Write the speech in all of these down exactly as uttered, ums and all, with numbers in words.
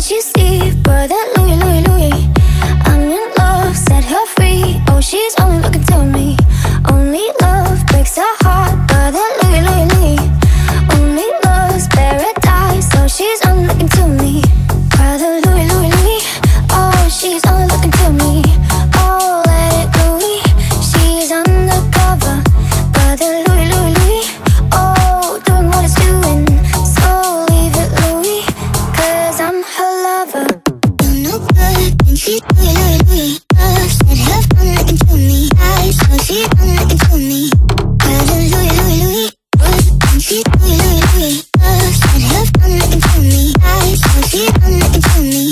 you see, brother Louis, Louis, Louis? I'm in love, set her free. Oh, she's only looking to me. Only love breaks her heart, brother Louis, Louis, Louis. Only love's paradise, so she's only looking to me. Brother Louis, Louis, Louis. Oh, she's only looking to me. Oh, let it Louis. She's undercover, brother Louis, Louis, Louis. Oh, doing what it's doing, so leave it Louis, 'cause I'm her lover. You're no good, and she's Louis, Louis, Louis. Uh, said have fun looking to me. I so she's only looking to me. Brother Louis, Louis, Louis. And she's Louis, Louis, Louis. Uh, said have fun looking to me. I so she's only looking to me.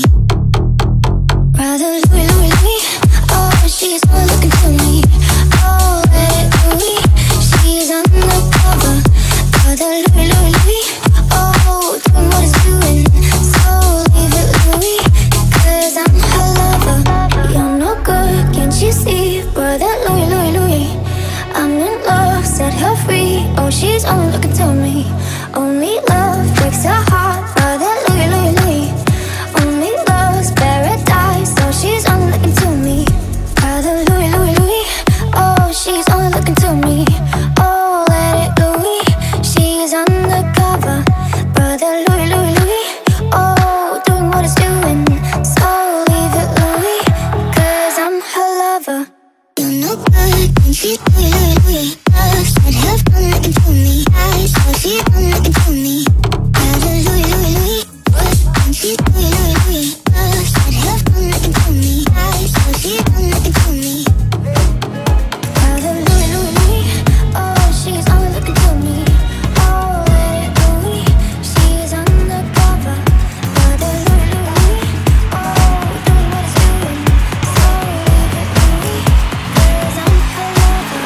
Brother Louis, Louis, Louis. Oh, she's only looking to me. Oh, let it Louis. She's undercover. Brother Louis, Louis, Louis. Oh, doing what it's doing, so leave it Louis, 'cause I'm her lover. You're no good, can't you see, brother Louis, Louis, Louis? I'm in love, set her free. Oh, she's only looking to me. Only love breaks her heart, brother Louis, Louis, Louis. Only love's paradise, so she's only looking to me. Brother Louis, Louis, Louis. Oh, she's only looking to me. Oh, let it Louis. She's undercover, brother Louis, Louis, Louis. Oh, doing what it's doing, so leave it Louis, 'cause I'm her lover. You're no good, and she's Louis, Louis, Louis. Uh, said have fun looking to me. I so she's only looking to me. Brother Louis, Louis, Louis. And she's Louis, Louis, Louis. Uh, said have fun looking to me. I so she's only looking to me. Brother Louis, Louis, Louis. Oh, she's only looking to me. Oh, let it Louis. She's undercover. Brother Louis, Louis, Louis. Oh, doing what it's doing, so leave it Louis, 'cause I'm her lover.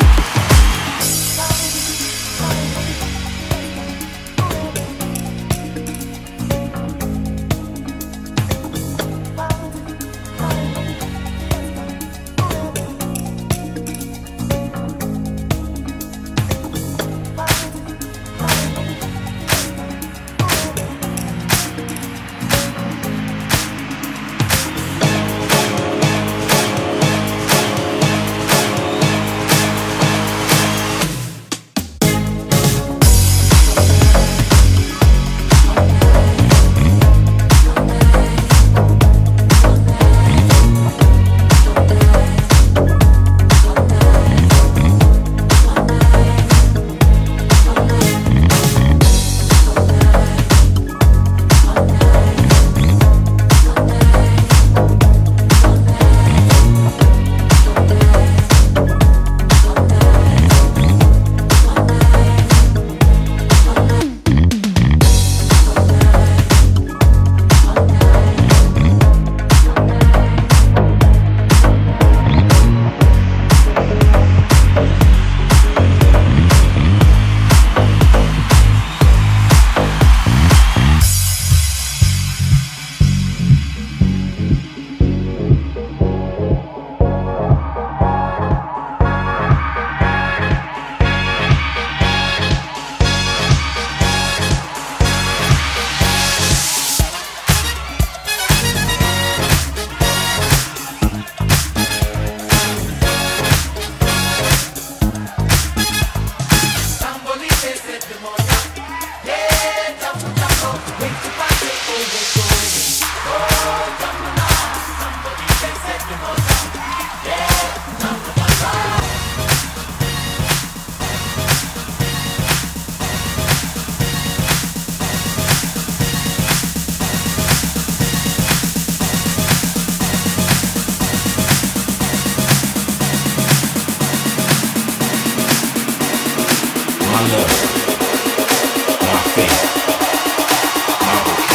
My love, my faith, my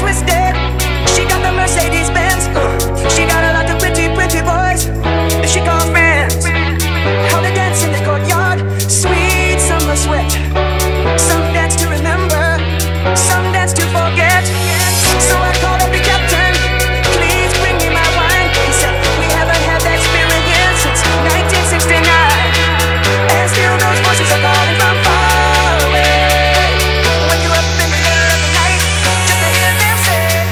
twisted. She got the Mercedes Benz. She got a lot of pretty, pretty boys that she call friends. How they dance in the courtyard, sweet summer sweat. Some dance to remember, some dance to forget. So I called up the captain, please bring me my wine. He said, we haven't had that spirit here since nineteen sixty-nine. And still those voices are calling from far away. When you're up in the middle of the night, just to hear them say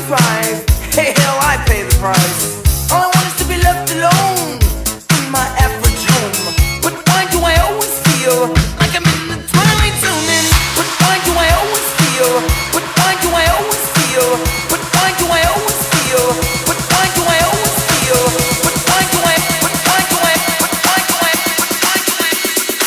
surprise. Hey, hell, I pay the price. All I want is to be left alone in my average home. But why do I always feel like I'm in the twilight zone? And but why do I always feel? But why do I always feel? But why do I always feel? But why do I always feel? But why do I? But why do I? But why do I? But why do I?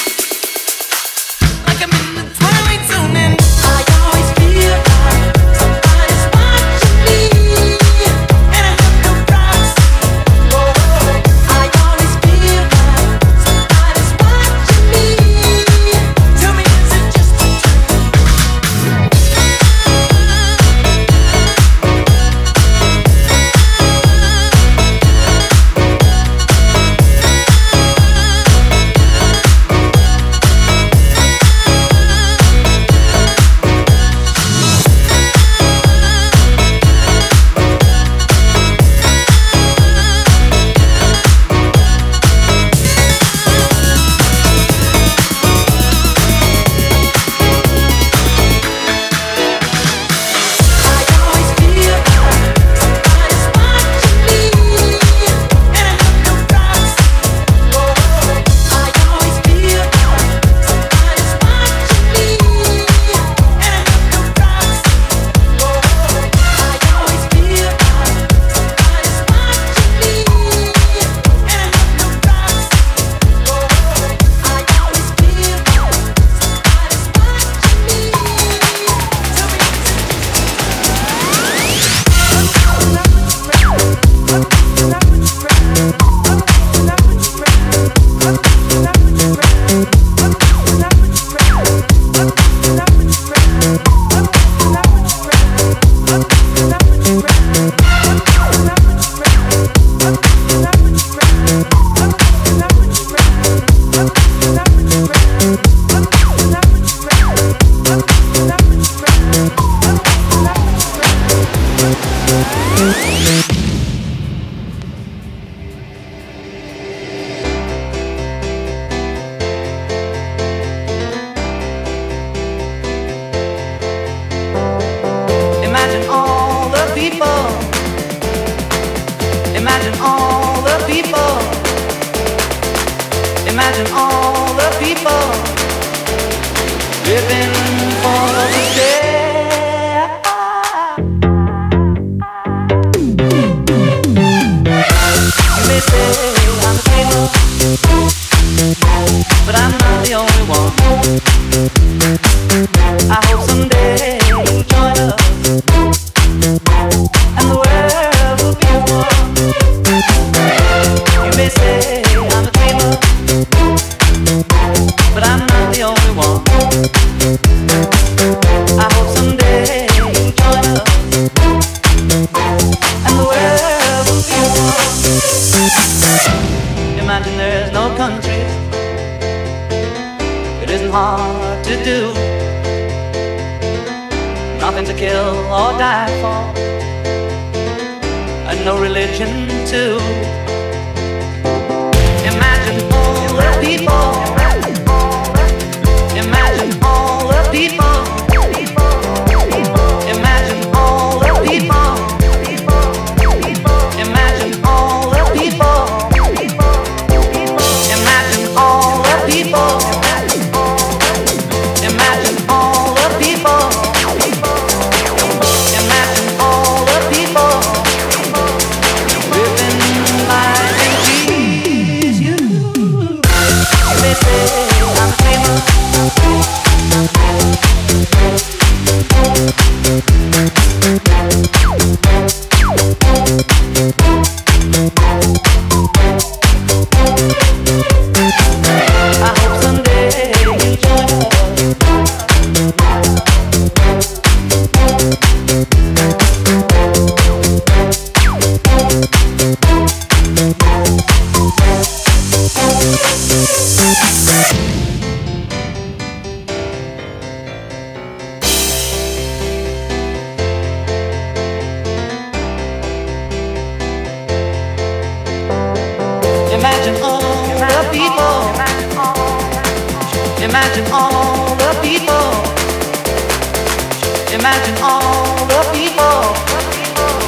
Like I'm in the twilight zone, and I always feel like somebody's watching me, and I have no privacy. Oh, I always feel like somebody's watching me. Tell me, is it just a dream? I always feel like somebody's watching me, and I have no privacy. Oh, I always feel like somebody's watching me, and I have no privacy. Oh, I always feel like somebody's watching me, and I have no privacy. Oh, I always feel like somebody's Imagine all the people. Imagine all the people. Imagine all the people living for the day. You may say I'm a dreamer, but I'm not the only one. I hope someday you'll join us, and the world will be one. You may say I'm a dreamer, but I'm not the only one. I hope someday you'll join us, and the world will be one. Imagine there's no countries. It isn't hard to do. Nothing to kill or die for, and no religion too. Imagine all the people. Imagine all the people. Imagine all the people. Imagine all the people. Imagine all the people. Imagine all the people. Imagine all the people living life in peace. You, you may say I'm a dreamer, I hope someday you'll join us. Imagine all the people. Imagine all the people. Imagine all the people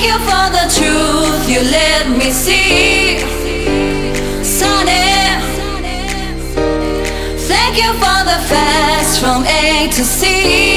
Thank you for the truth you let me see, Sunny. Thank you for the facts from A to Z.